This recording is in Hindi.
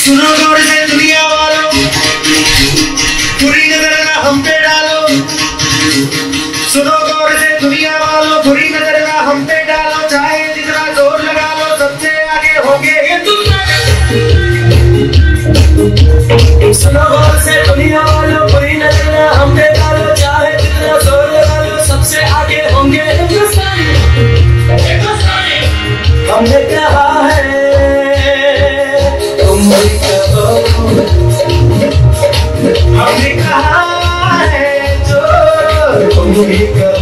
सुनो गौर से दुनिया वालों, बुरी नजर ना हम पे डालो। सुनो गौर से दुनिया वालों, बुरी नजर ना हम पे डालो। चाहे जितना जोर लगा लो, सबसे आगे होंगे हिंदुस्तान। सुनो गौर से दुनिया वालों, बुरी नजर ना हम पे डालो। चाहे जितना जोर लगा लो, सबसे आगे होंगे हिंदुस्तान। हमने कहा है हमने कहा है जो तुम भी करो।